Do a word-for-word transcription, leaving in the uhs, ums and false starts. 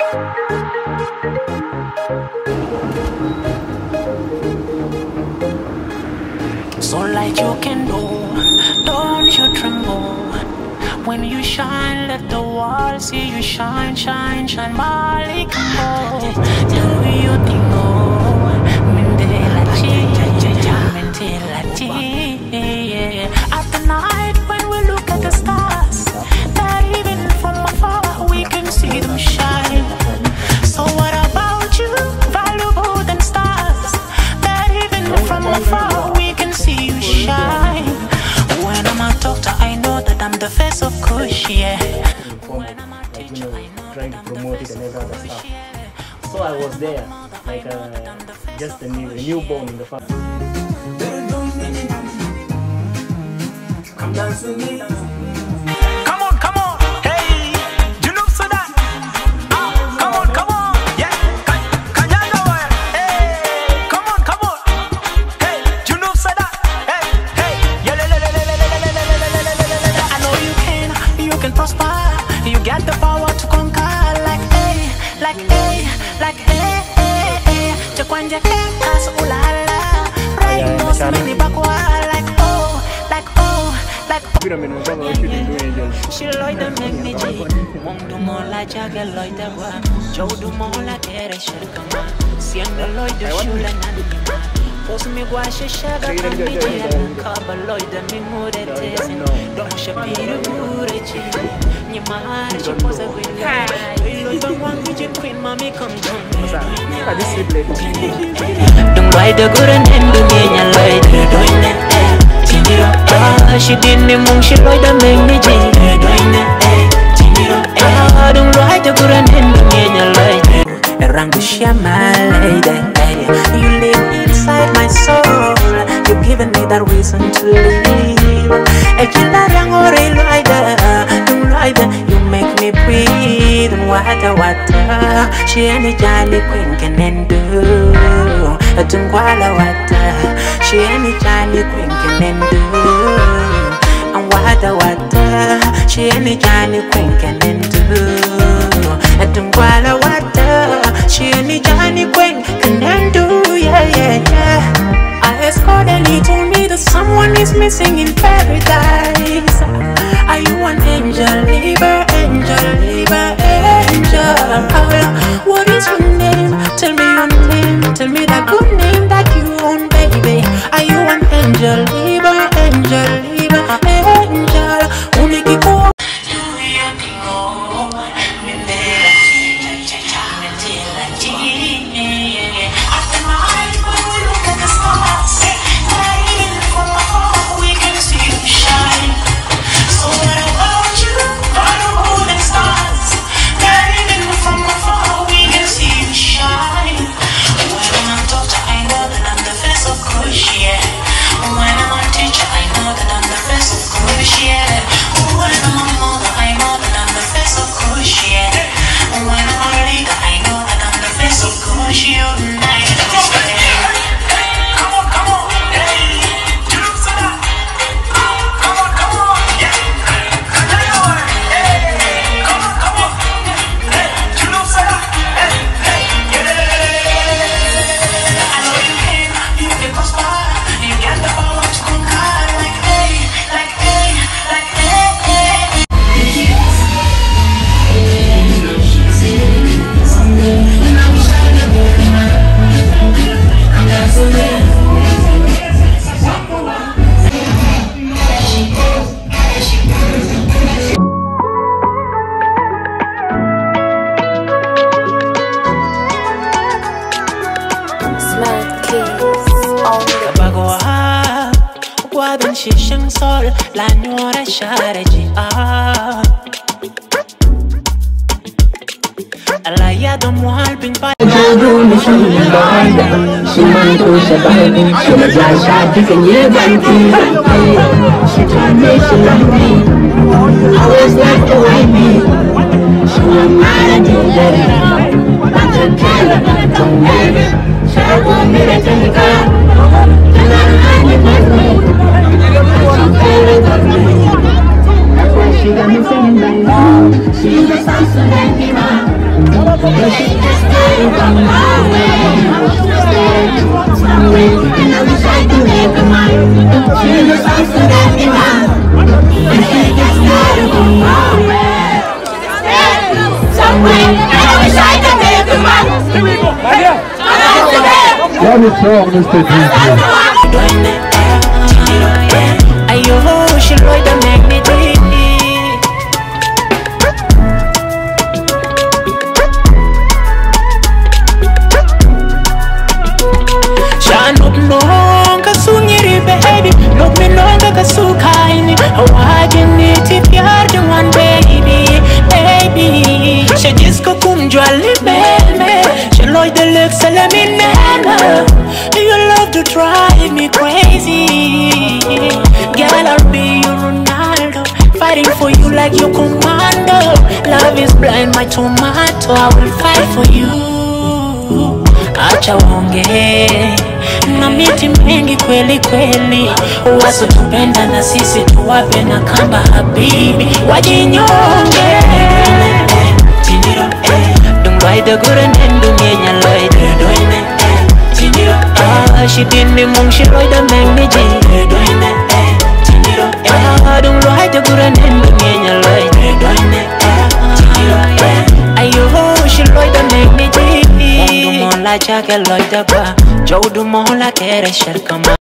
So light you can do, don't you tremble. When you shine, let the world see you shine, shine, shine. Malik, oh, do you think, oh, Mendelachi, Mendelachi. At the night when we look at the stars, that even from afar we can see them shine. So what about you, valuable than stars? That even from afar we can see you shine. When I'm a doctor, I know that I'm the face of Kush, yeah. When I'm a teacher, I know trying to promote it and every other stuff. So I was there, like uh, just a, new, a newborn in the family. Come dance with me. Come on, come on, hey, you know so that. Ah, come on, come on, yeah. Can, can you know it? Hey, come on, come on, hey, you know so that. Hey, hey, yeah, la, la, la, la, la, la, la, la, la, la, la. I know you can, you can prosper. You got the power to conquer. Like hey, like hey, like hey, hey, hey. Jakwanja kekas ulala. Right, most many bakwa. Like oh, like oh. She loyda make me G. Mong do more like Jagger loyda wa. Joe do more like Ere Shirkama. Sianga loyda shula nanima. Post me guasha shaga kamiji and cover loyda me mure tesin. Don't shapiro murechi. Nyamara she was a green guy. Loyda one with queen mommy come down. Don't ride the good and end the game and loyda doing it. Ah, she didn't move, she like the make me G. Ah, don't ride the good and end the game and light. Around the shama lady, you live inside my soul. You've given me that reason to live. A killer young or a rider, don't ride, you make me breathe. Water, water, she any jolly queen can do. Don't walla water, she any jolly queen can do. And water, water, she any jolly queen can do. Don't walla water, she any jolly queen can do. Yeah, yeah, yeah. I escorted and he told me that someone is missing in paradise. Are you an angel, liver, angel, liver, angel? What is your name? Tell me your name. Tell me that good name that you own, baby. Are you an angel, liver, angel, liver, angel? Unikiko. La nuora shareji ah ala ya do muhal bin pa jadu ni shi baya shi man ko shabahi shi ja shadi kenye banti shi tane shi lambi I was like the way me she was mad at the I'm just killing don't make it she won't be the thing and I'm hiding my way. That's why she got me singing like, she's Let me talk, Mister D J. Ayo, she like the magnetic. Shanuk no, kasungiri baby. Look me no, kasukaini. Why you need if you're the one, baby, baby. She just go kumjwali baby. She like the looks of me man. You love to drive me crazy. Girl, I'll be your Ronaldo, fighting for you like your commando. Love is blind, my tomato. I will fight for you. Acha wonge na miti mengi kweli kweli, waso tupenda na sisi tuwape na kamba habibi wajinyonge. Don't ride the good and then do me and like doing it. Ah, she didn't move, she ride the magnetic. Ah, don't ride the good and then do me and like doing it. Ayo, she ride the magnetic. La jacket like the bar, Joe do more like a shell come